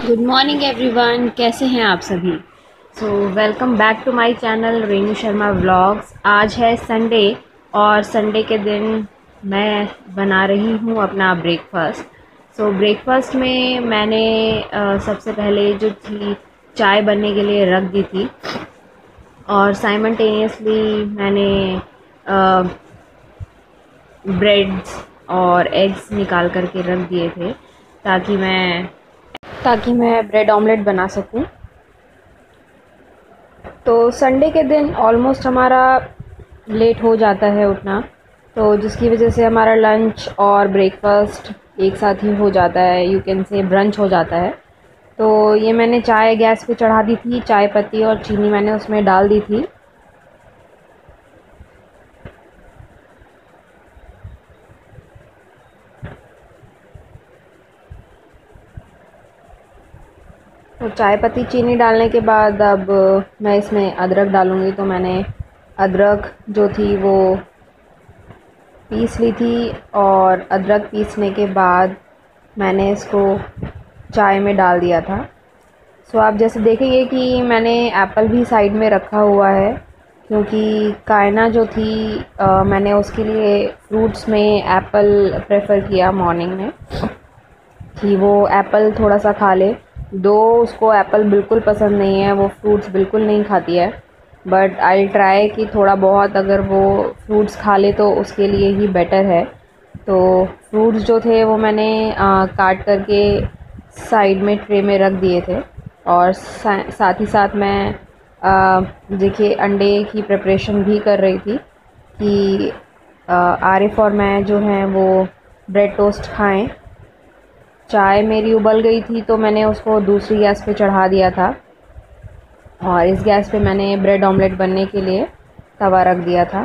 Good morning everyone, कैसे हैं आप सभी। Welcome back to my channel Renu Sharma vlogs. आज है संडे और संडे के दिन मैं बना रही हूँ अपना ब्रेकफास्ट। ब्रेकफास्ट में मैंने सबसे पहले जो थी चाय बनने के लिए रख दी थी और साइमल्टेनियसली मैंने ब्रेड्स और एग्स निकाल करके रख दिए थे ताकि मैं ब्रेड ऑमलेट बना सकूं। तो संडे के दिन ऑलमोस्ट हमारा लेट हो जाता है उठना, तो जिसकी वजह से हमारा लंच और ब्रेकफास्ट एक साथ ही हो जाता है, यू कैन से ब्रंच हो जाता है। तो ये मैंने चाय गैस पे चढ़ा दी थी, चाय पत्ती और चीनी मैंने उसमें डाल दी थी। तो चाय पत्ती चीनी डालने के बाद अब मैं इसमें अदरक डालूँगी। तो मैंने अदरक जो थी वो पीस ली थी और अदरक पीसने के बाद मैंने इसको चाय में डाल दिया था। आप जैसे देखेंगे कि मैंने एप्पल भी साइड में रखा हुआ है, क्योंकि कायना जो थी मैंने उसके लिए फ्रूट्स में एप्पल प्रेफर किया मॉर्निंग में कि वो एप्पल थोड़ा सा खा ले। दो उसको एप्पल बिल्कुल पसंद नहीं है, वो फ्रूट्स बिल्कुल नहीं खाती है, बट आई ट्राई कि थोड़ा बहुत अगर वो फ्रूट्स खा ले तो उसके लिए ही बेटर है। तो फ्रूट्स जो थे वो मैंने काट करके साइड में ट्रे में रख दिए थे और साथ ही साथ मैं देखिए अंडे की प्रिपरेशन भी कर रही थी कि आरिफ और मैं जो हैं वो ब्रेड टोस्ट खाएं। चाय मेरी उबल गई थी तो मैंने उसको दूसरी गैस पे चढ़ा दिया था और इस गैस पे मैंने ब्रेड ऑमलेट बनने के लिए तवा रख दिया था।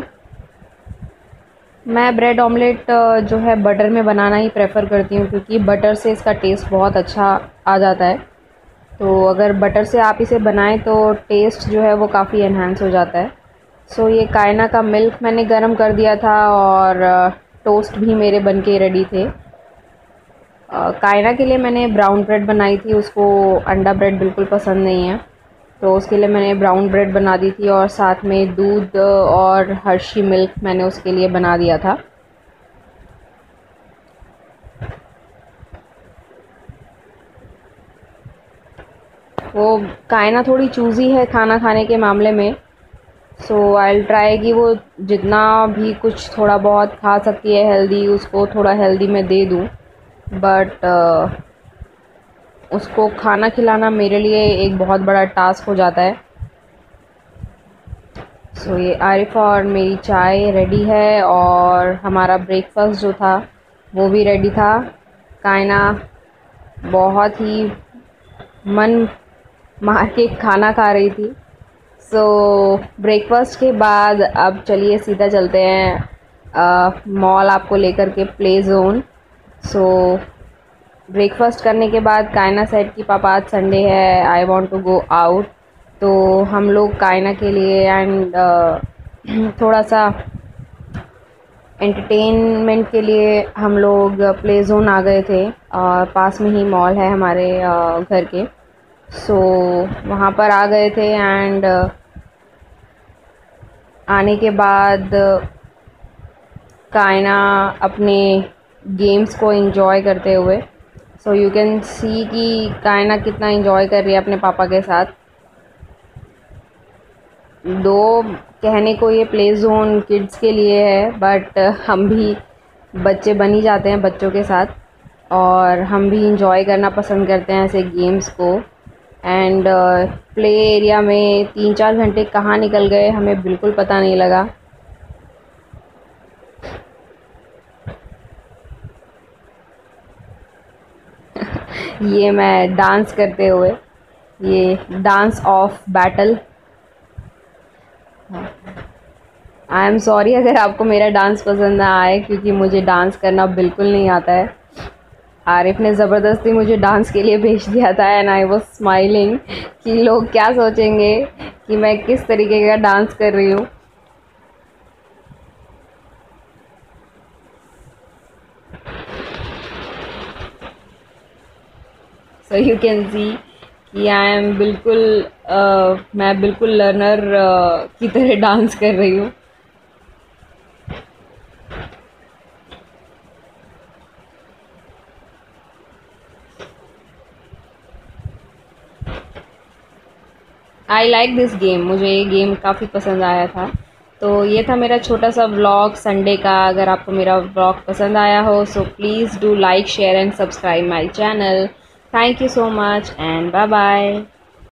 मैं ब्रेड ऑमलेट जो है बटर में बनाना ही प्रेफर करती हूँ, क्योंकि बटर से इसका टेस्ट बहुत अच्छा आ जाता है। तो अगर बटर से आप इसे बनाएं तो टेस्ट जो है वो काफ़ी एनहांस हो जाता है। ये कायना का मिल्क मैंने गरम कर दिया था और टोस्ट भी मेरे बनके रेडी थे। कायना के लिए मैंने ब्राउन ब्रेड बनाई थी, उसको अंडा ब्रेड बिल्कुल पसंद नहीं है, तो उसके लिए मैंने ब्राउन ब्रेड बना दी थी और साथ में दूध और हर्शी मिल्क मैंने उसके लिए बना दिया था। वो कायना थोड़ी चूज़ी है खाना खाने के मामले में, आई ट्राई कि वो जितना भी कुछ थोड़ा बहुत खा सकती है हेल्दी, उसको थोड़ा हेल्दी में दे दूँ, बट उसको खाना खिलाना मेरे लिए एक बहुत बड़ा टास्क हो जाता है। ये आरिफ और मेरी चाय रेडी है और हमारा ब्रेकफास्ट जो था वो भी रेडी था। कायना बहुत ही मन मार के खाना खा रही थी। ब्रेकफास्ट के बाद अब चलिए सीधा चलते हैं मॉल आपको लेकर के, प्ले जोन। ब्रेकफास्ट करने के बाद कायना सेड कि पापा आज संडे है, I want to go out. तो हम लोग कायना के लिए एंड थोड़ा सा एंटरटेनमेंट के लिए हम लोग प्ले जोन आ गए थे और पास में ही मॉल है हमारे घर के। वहाँ पर आ गए थे एंड आने के बाद कायना अपने गेम्स को एंजॉय करते हुए, यू कैन सी कि कायना कितना एंजॉय कर रही है अपने पापा के साथ। दो कहने को ये प्ले जोन किड्स के लिए है, बट हम भी बच्चे बन ही जाते हैं बच्चों के साथ और हम भी इंजॉय करना पसंद करते हैं ऐसे गेम्स को। एंड प्ले एरिया में 3-4 घंटे कहाँ निकल गए हमें बिल्कुल पता नहीं लगा। ये मैं डांस करते हुए, ये dance of battle. I am sorry अगर आपको मेरा डांस पसंद ना आए, क्योंकि मुझे डांस करना बिल्कुल नहीं आता है। आरिफ ने ज़बरदस्ती मुझे डांस के लिए भेज दिया था एंड आई वाज स्माइलिंग कि लोग क्या सोचेंगे कि मैं किस तरीके का डांस कर रही हूँ। सो यू कैन सी कि आई एम बिल्कुल मैं बिल्कुल लर्नर की तरह डांस कर रही हूँ। आई लाइक दिस गेम, मुझे ये गेम काफ़ी पसंद आया था। तो ये था मेरा छोटा सा व्लॉग संडे का। अगर आपको मेरा व्लॉग पसंद आया हो so please do like share and subscribe my channel. Thank you so much and bye bye.